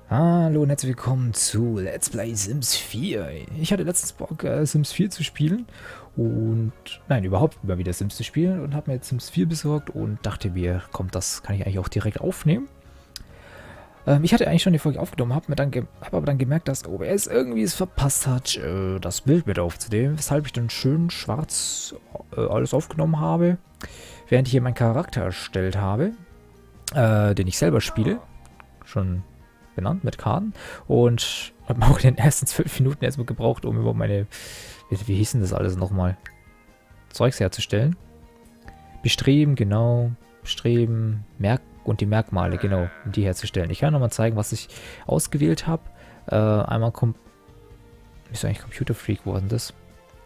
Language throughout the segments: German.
Hallo und herzlich willkommen zu Let's Play Sims 4. Ich hatte letztens Bock, Sims 4 zu spielen und, nein, überhaupt mal wieder Sims zu spielen und habe mir jetzt Sims 4 besorgt und dachte mir, komm, das kann ich eigentlich auch direkt aufnehmen. Ich hatte eigentlich schon die Folge aufgenommen, habe aber dann gemerkt, dass OBS irgendwie es verpasst hat, das Bild mit aufzunehmen, weshalb ich dann schön schwarz alles aufgenommen habe, während ich hier meinen Charakter erstellt habe, den ich selber spiele, schon benannt mit Karten, und habe auch in den ersten 12 Minuten erstmal gebraucht, um über meine, wie hieß denn das alles nochmal, Zeugs herzustellen. Bestreben, genau, bestreben, und die Merkmale, genau, um die herzustellen. Ich kann nochmal zeigen, was ich ausgewählt habe. Einmal ist eigentlich Computer Freak, wo war denn das?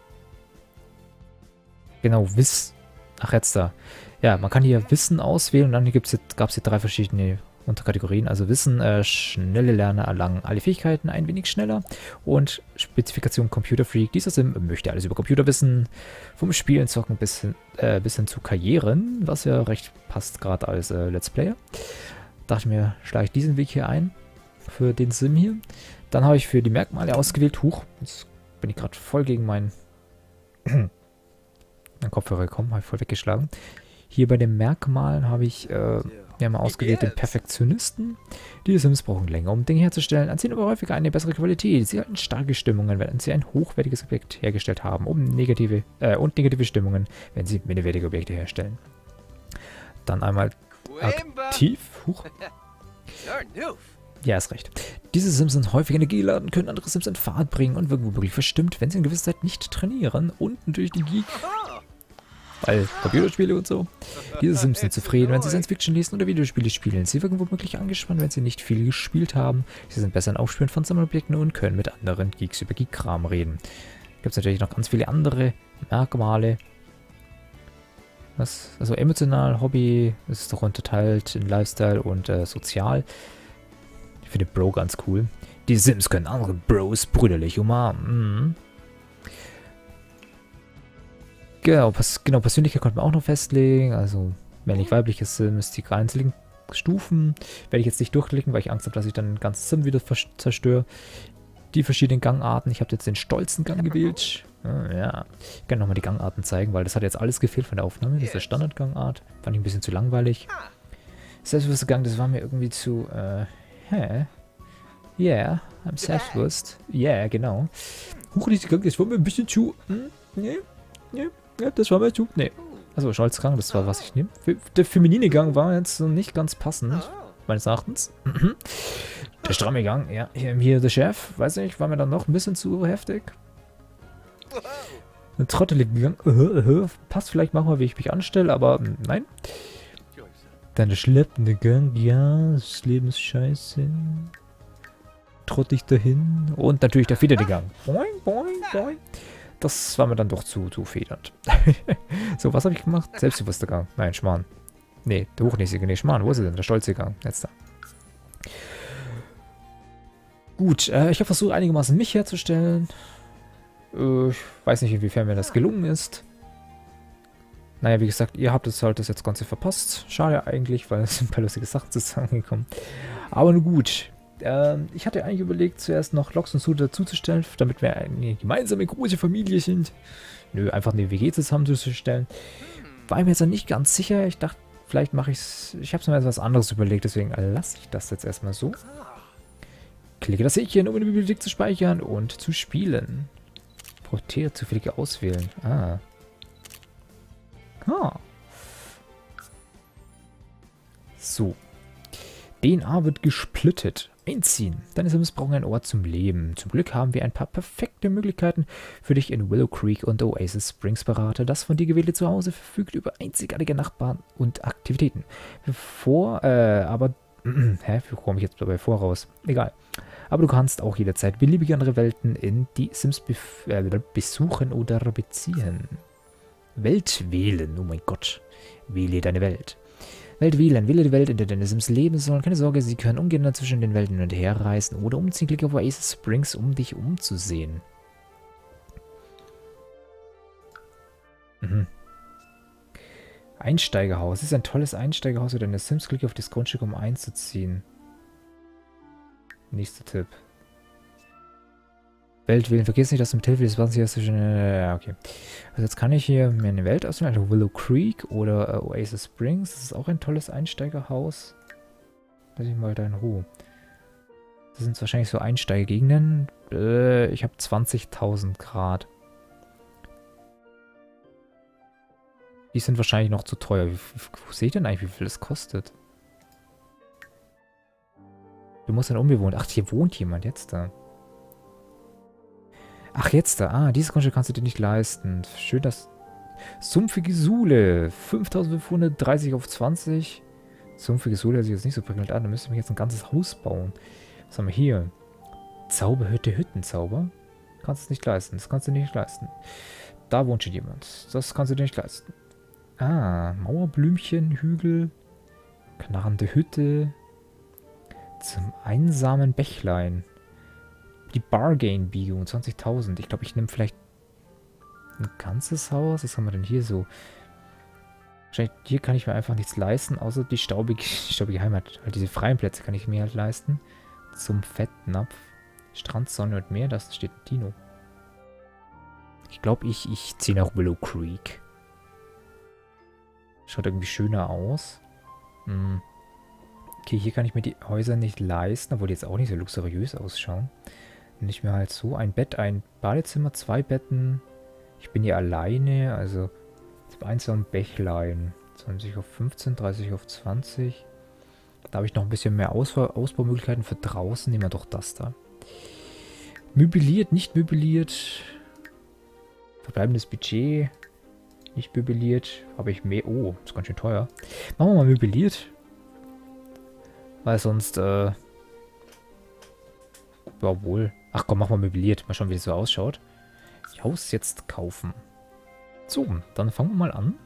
Genau, ach jetzt da. Ja, man kann hier Wissen auswählen und dann gab es hier drei verschiedene Unterkategorien. Also Wissen, schnelle Lerner erlangen alle Fähigkeiten ein wenig schneller, und Spezifikation Computer Freak. Dieser Sim möchte alles über Computer wissen, vom Spielen, Zocken bis hin zu Karrieren, was ja recht passt gerade als Let's Player. Dachte ich mir, schlage ich diesen Weg hier ein für den Sim hier. Dann habe ich für die Merkmale ausgewählt. Huch, jetzt bin ich gerade voll gegen meinen Kopfhörer gekommen, habe ich voll weggeschlagen. Hier bei den Merkmalen habe ich wir haben ausgewählt den Perfektionisten. Die Sims brauchen länger, um Dinge herzustellen, erzielen aber häufiger eine bessere Qualität. Sie halten starke Stimmungen, wenn sie ein hochwertiges Objekt hergestellt haben, und negative Stimmungen, wenn sie minderwertige Objekte herstellen. Dann einmal aktiv. Huch. Ja, ist recht. Diese Sims sind häufig energiegeladen, können andere Sims in Fahrt bringen und wirken womöglich verstimmt, wenn sie in gewisser Zeit nicht trainieren. Und natürlich die Geek. Weil Computerspiele und so. Diese Sims sind zufrieden, wenn sie Science-Fiction lesen oder Videospiele spielen. Sie wirken womöglich angespannt, wenn sie nicht viel gespielt haben. Sie sind besser im Aufspüren von Sammelobjekten und können mit anderen Geeks über Geek-Kram reden. Gibt es natürlich noch ganz viele andere Merkmale. Also emotional, Hobby, das ist doch unterteilt in Lifestyle und sozial. Ich finde Bro ganz cool. Die Sims können andere Bros brüderlich umarmen. Genau, Persönlichkeit konnte man auch noch festlegen. Also männlich-weibliche Sims, die einzelnen Stufen werde ich jetzt nicht durchklicken, weil ich Angst habe, dass ich dann ein ganzes Sim wieder zerstöre. Die verschiedenen Gangarten. Ich habe jetzt den stolzen Gang gewählt. Ja, ich kann nochmal die Gangarten zeigen, weil das hat jetzt alles gefehlt von der Aufnahme. Das ist der Standardgangart. Fand ich ein bisschen zu langweilig. Selbstbewusster Gang, das war mir irgendwie zu, Yeah, I'm selbstbewusst. Yeah, genau. Hochriesiger Gang, das war mir ein bisschen zu, nee. Ja, das war mir zu. Nee. Also Scholzgang, das war, was ich nehme. Der feminine Gang war jetzt so nicht ganz passend, meines Erachtens. Der stramme Gang, ja. Hier der Chef, weiß nicht, war mir dann noch ein bisschen zu heftig. Der trottelige Gang, passt vielleicht manchmal, wie ich mich anstelle, aber nein. Dann der schleppende Gang, ja, das Leben ist scheiße. Trottig dahin. Und natürlich der federnde Gang. Boing, boing, boing. Das war mir dann doch zu federnd. So, was habe ich gemacht? Selbstbewusster Gang. Nein, Schmarrn. Nee, der hochnäsige. Nee, Schmarrn. Wo ist er denn? Der stolze Gang. Letzter. Gut, ich habe versucht, einigermaßen mich herzustellen. Ich weiß nicht, inwiefern mir das gelungen ist. Naja, wie gesagt, ihr habt halt das jetzt Ganze verpasst. Schade eigentlich, weil es sind ein paar lustige Sachen zusammengekommen. Aber nun gut. Ich hatte eigentlich überlegt, zuerst noch Lox und Su dazuzustellen, damit wir eine gemeinsame große Familie sind. Nö, einfach eine WG zusammenzustellen. War mir jetzt noch nicht ganz sicher. Ich dachte, vielleicht mache ich es. Ich habe es mir etwas anderes überlegt, deswegen lasse ich das jetzt erstmal so. Klicke das Häkchen, um in die Bibliothek zu speichern und zu spielen. Portiere zufällige auswählen. Ah. So. DNA wird gesplittet. Einziehen. Deine Sims brauchen einen Ort zum Leben. Zum Glück haben wir ein paar perfekte Möglichkeiten für dich in Willow Creek und Oasis Springs Berater. Das von dir gewählte Zuhause verfügt über einzigartige Nachbarn und Aktivitäten. Bevor komme ich jetzt dabei voraus? Egal. Aber du kannst auch jederzeit beliebige andere Welten in die Sims besuchen oder beziehen. Welt wählen. Oh mein Gott. Wähle deine Welt. Welt wählen. Wähle die Welt, in der deine Sims leben sollen. Keine Sorge, sie können umgehend zwischen den Welten hin und her reisen oder umziehen. Klicke auf Oasis Springs, um dich umzusehen. Einsteigerhaus. Das ist ein tolles Einsteigerhaus für deine Sims. Klicke auf das Grundstück, um einzuziehen. Nächster Tipp. Welt wählen. Vergiss nicht, dass du mit Hilfe des 20 erst ja, okay. Also jetzt kann ich hier mir eine Welt auswählen, also Willow Creek oder Oasis Springs. Das ist auch ein tolles Einsteigerhaus. Lass ich mal da in Ruhe. Das sind wahrscheinlich so Einsteigergegenden. Ich habe 20.000 Grad. Die sind wahrscheinlich noch zu teuer. Wo seht ihr denn eigentlich, wie viel das kostet? Du musst dann unbewohnt. Ach, hier wohnt jemand jetzt da. Ach, jetzt da. Ah, dieses Grundstück kannst du dir nicht leisten. Schön, dass... Sumpfige Sule. 5.530 auf 20. Sumpfige Sule hört sich jetzt nicht so prickelnd an. Da müsste ich mir jetzt ein ganzes Haus bauen. Was haben wir hier? Zauberhütte, Hüttenzauber. Kannst du es nicht leisten. Das kannst du dir nicht leisten. Da wohnt schon jemand. Das kannst du dir nicht leisten. Ah, Mauerblümchen, Hügel. Knarrende Hütte. Zum einsamen Bächlein. Die Bargain-Biegung, 20.000. Ich glaube, ich nehme vielleicht ein ganzes Haus. Was haben wir denn hier so? Wahrscheinlich hier kann ich mir einfach nichts leisten, außer die staubige Heimat. Halt diese freien Plätze kann ich mir halt leisten. Zum Fettnapf. Strand, Sonne und Meer, das steht ein Dino. Ich glaube, ich ziehe nach Willow Creek. Schaut irgendwie schöner aus. Okay, hier kann ich mir die Häuser nicht leisten, obwohl die jetzt auch nicht so luxuriös ausschauen. Nicht mehr halt so. Ein Bett, ein Badezimmer, 2 Betten. Ich bin hier alleine, also zum einsamen Bächlein. 20 auf 15, 30 auf 20. Da habe ich noch ein bisschen mehr Ausbaumöglichkeiten für draußen. Nehmen wir doch das da. Möbliert, nicht möbliert. Verbleibendes Budget. Nicht möbliert. Habe ich mehr. Oh, ist ganz schön teuer. Machen wir mal möbliert. Weil sonst, ja wohl. Ach komm, mach mal möbliert. Mal schauen, wie das so ausschaut. Haus jetzt kaufen. So, dann fangen wir mal an.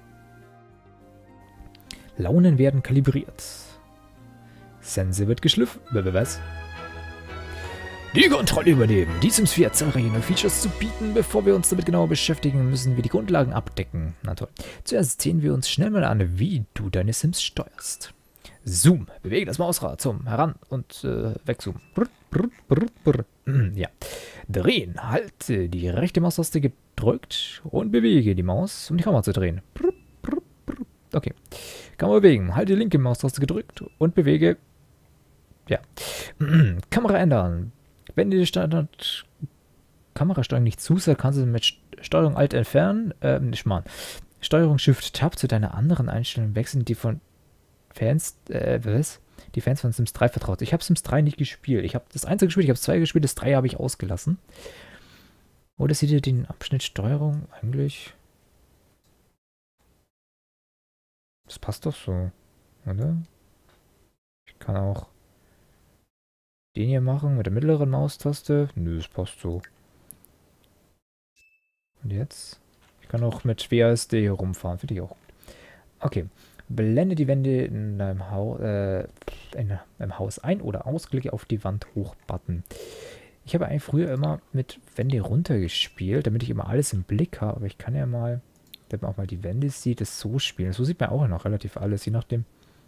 Launen werden kalibriert. Sense wird geschliffen. Was? Die Kontrolle übernehmen. Die Sims 4 hat zahlreiche neue Features zu bieten. Bevor wir uns damit genauer beschäftigen, müssen wir die Grundlagen abdecken. Na toll. Zuerst sehen wir uns schnell mal an, wie du deine Sims steuerst. Zoom. Bewege das Mausrad zum Heran- und Wegzoomen. Brr, brr, brr, brr. Ja. Drehen. Halte die rechte Maustaste gedrückt und bewege die Maus, um die Kamera zu drehen. Brr, brr, brr. Okay. Kamera bewegen. Halte die linke Maustaste gedrückt und bewege. Ja. Kamera ändern. Wenn dir die Standard Kamerasteuerung nicht zusagt, kannst du mit Steuerung Alt entfernen. Nicht mal. Steuerung Shift Tab zu deiner anderen Einstellung wechseln, die von Fans, die Fans von Sims 3 vertraut. Ich habe Sims 3 nicht gespielt. Ich habe das einzige gespielt, ich habe 2 gespielt, das 3 habe ich ausgelassen. Oder seht ihr den Abschnitt Steuerung eigentlich? Das passt doch so, oder? Ich kann auch den hier machen mit der mittleren Maustaste. Nö, das passt so. Und jetzt? Ich kann auch mit WASD hier rumfahren, finde ich auch gut. Okay. Blende die Wände in deinem Haus ein oder aus. Klicke auf die Wand hoch Button. Ich habe eigentlich früher immer mit Wände runter gespielt, damit ich immer alles im Blick habe. Aber ich kann ja mal, damit man auch mal die Wände sieht, das so spielen. So sieht man auch noch relativ alles. Je nachdem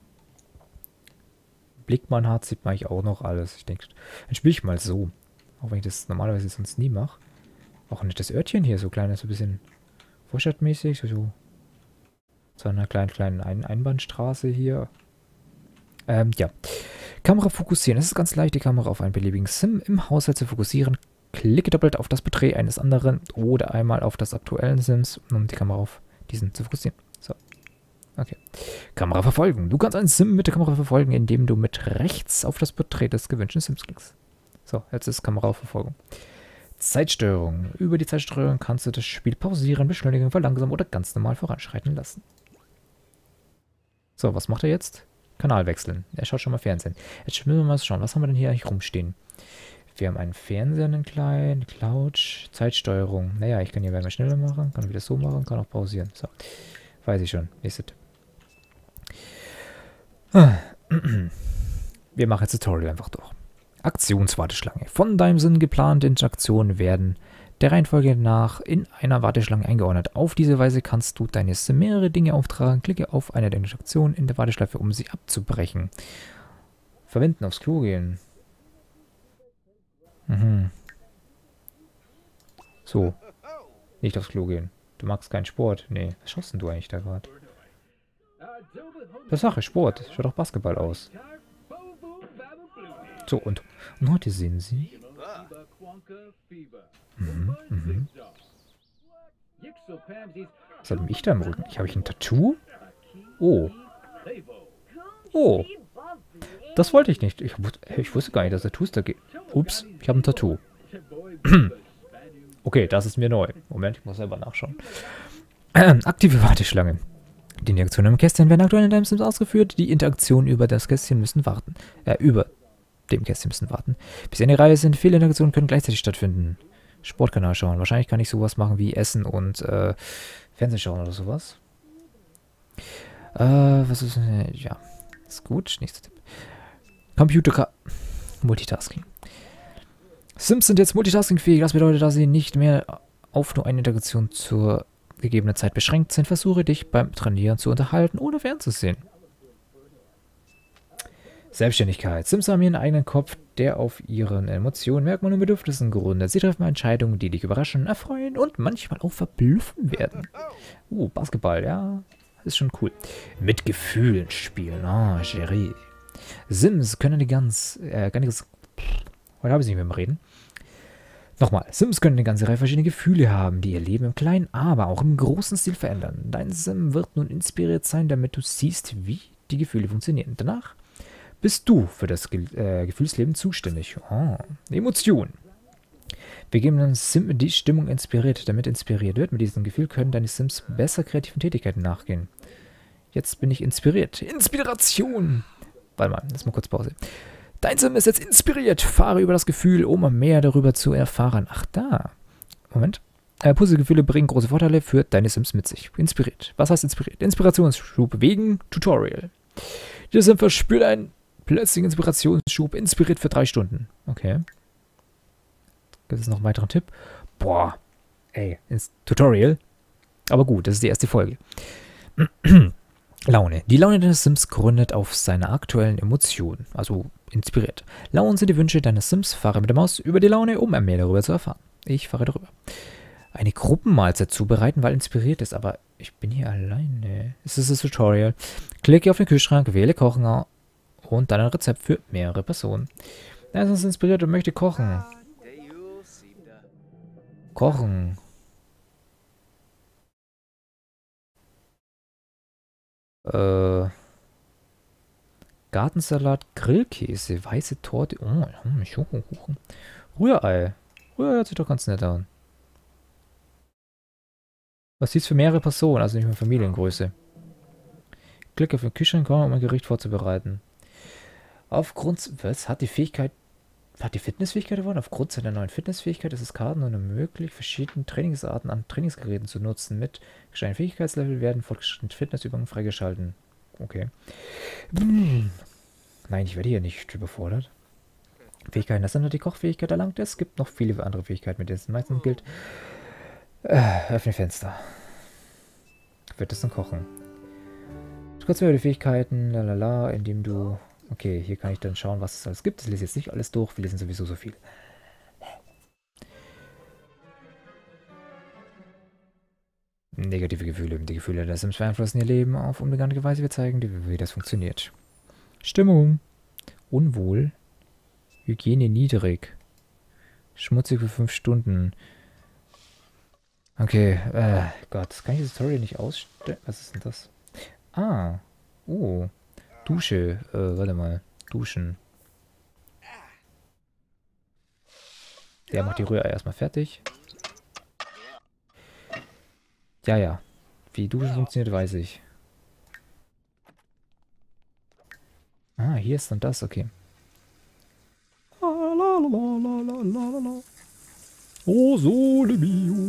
Blick man hat, sieht man eigentlich auch noch alles. Ich denke, dann spiele ich mal so. Auch wenn ich das normalerweise sonst nie mache. Auch nicht das Örtchen hier so klein, so ein bisschen vorstadtmäßig, so zu einer kleinen Einbahnstraße hier. Ja. Kamera fokussieren. Es ist ganz leicht, die Kamera auf einen beliebigen Sim im Haushalt zu fokussieren. Klicke doppelt auf das Porträt eines anderen oder einmal auf das aktuellen Sims, um die Kamera auf diesen zu fokussieren. So. Okay. Kamera verfolgen. Du kannst einen Sim mit der Kamera verfolgen, indem du mit rechts auf das Porträt des gewünschten Sims klickst. So, jetzt ist Kamera auf Verfolgung. Zeitsteuerung. Über die Zeitsteuerung kannst du das Spiel pausieren, beschleunigen, verlangsamen oder ganz normal voranschreiten lassen. So, was macht er jetzt? Kanal wechseln. Er schaut schon mal Fernsehen. Jetzt müssen wir mal schauen, was haben wir denn hier eigentlich rumstehen? Wir haben einen Fernseher, einen kleinen, Couch, Zeitsteuerung. Naja, ich kann hier mal schneller machen, kann wieder so machen, kann auch pausieren. So, weiß ich schon. Nächstes. Wir machen jetzt Tutorial einfach durch. Aktionswarteschlange. Von deinem Sinn geplante Interaktionen werden der Reihenfolge nach in einer Warteschlange eingeordnet. Auf diese Weise kannst du deine Sim mehrere Dinge auftragen. Klicke auf eine der Interaktionen in der Warteschleife, um sie abzubrechen. Verwenden, aufs Klo gehen. Mhm. So. Nicht aufs Klo gehen. Du magst keinen Sport. Nee. Was schaust denn du eigentlich da gerade? Das Sache, Sport. Schaut doch Basketball aus. So, und heute sehen Sie. Mhm, mhm. Was hat ich da im Rücken? Habe ich ein Tattoo? Oh. Oh. Das wollte ich nicht. Ich wusste gar nicht, dass Tattoos da geht. Ups, ich habe ein Tattoo. Okay, das ist mir neu. Moment, ich muss selber nachschauen. Aktive Warteschlange. Die Interaktionen im Kästchen werden aktuell in deinem Sims ausgeführt. Die Interaktionen über das Kästchen müssen warten. Über dem Kästchen müssen warten. Bis in die Reihe sind, viele Interaktionen können gleichzeitig stattfinden. Sportkanal schauen. Wahrscheinlich kann ich sowas machen wie Essen und Fernsehen schauen oder sowas. Was ist... ja, ist gut. Nächster Tipp. Multitasking. Sims sind jetzt multitaskingfähig. Das bedeutet, dass sie nicht mehr auf nur eine Interaktion zur gegebenen Zeit beschränkt sind. Versuche dich beim Trainieren zu unterhalten oder fernzusehen. Selbstständigkeit. Sims haben ihren eigenen Kopf, der auf ihren Emotionen, Merkmalen und Bedürfnissen gründet. Sie treffen Entscheidungen, die dich überraschen, erfreuen und manchmal auch verblüffen werden. Basketball, ja. Ist schon cool. Mit Gefühlen spielen. Ah, Chérie. Sims können die heute habe ich es nicht mehr im Reden. Nochmal, Sims können eine ganze Reihe verschiedener Gefühle haben, die ihr Leben im kleinen, aber auch im großen Stil verändern. Dein Sim wird nun inspiriert sein, damit du siehst, wie die Gefühle funktionieren. Danach bist du für das Gefühlsleben zuständig. Oh, Emotion. Wir geben dem Sim die Stimmung inspiriert, damit inspiriert wird. Mit diesem Gefühl können deine Sims besser kreativen Tätigkeiten nachgehen. Jetzt bin ich inspiriert. Inspiration! Warte mal, lass mal kurz Pause. Dein Sim ist jetzt inspiriert. Fahre über das Gefühl, um mehr darüber zu erfahren. Ach, da. Moment. Puzzlegefühle bringen große Vorteile für deine Sims mit sich. Inspiriert. Was heißt inspiriert? Inspirationsschub wegen Tutorial. Dieser Sim verspürt einen plötzlichen Inspirationsschub. Inspiriert für 3 Stunden. Okay. Gibt es noch einen weiteren Tipp? Boah. Ey, ins Tutorial. Aber gut, das ist die erste Folge. Laune. Die Laune deines Sims gründet auf seiner aktuellen Emotionen, also inspiriert. Launen sind die Wünsche deines Sims. Fahre mit der Maus über die Laune, um mehr darüber zu erfahren. Ich fahre darüber. Eine Gruppenmahlzeit zubereiten, weil inspiriert ist, aber ich bin hier alleine. Es ist das Tutorial. Klicke auf den Kühlschrank, wähle Kochen und dann ein Rezept für mehrere Personen. Er ist inspiriert und möchte kochen. Kochen. Gartensalat, Grillkäse, weiße Torte. Oh, Schokokuchen. Rührei. Rührei hört sich doch ganz nett an. Was ist für mehrere Personen, also nicht mehr Familiengröße. Klicke auf den Kühlschrank, um ein Gericht vorzubereiten. Was hat die Fitnessfähigkeit gewonnen? Aufgrund seiner neuen Fitnessfähigkeit ist es Karten nun möglich, verschiedene Trainingsarten an Trainingsgeräten zu nutzen. Mit gesteigtem Fähigkeitslevel werden fortgeschrittene Fitnessübungen freigeschalten. Okay. Nein, ich werde hier nicht überfordert. Fähigkeiten, das sind nur die Kochfähigkeit erlangt. Es gibt noch viele andere Fähigkeiten, mit denen es meistens gilt. Öffne Fenster. Wird es dann kochen? Kurz über die Fähigkeiten, lalala, indem du... Okay, hier kann ich dann schauen, was es alles gibt. Ich lese jetzt nicht alles durch, wir lesen sowieso so viel. Negative Gefühle. Die Gefühle der Sims beeinflussen ihr Leben auf unbekannte Weise. Wir zeigen dir, wie das funktioniert. Stimmung. Unwohl. Hygiene niedrig. Schmutzig für 5 Stunden. Okay, Gott, kann ich die Story nicht ausstellen? Was ist denn das? Ah, oh, Dusche, warte mal, duschen. Der macht die Rührei erstmal fertig. Ja, wie Duschen funktioniert, weiß ich. Ah, hier ist dann das, okay. Oh, Sole mio.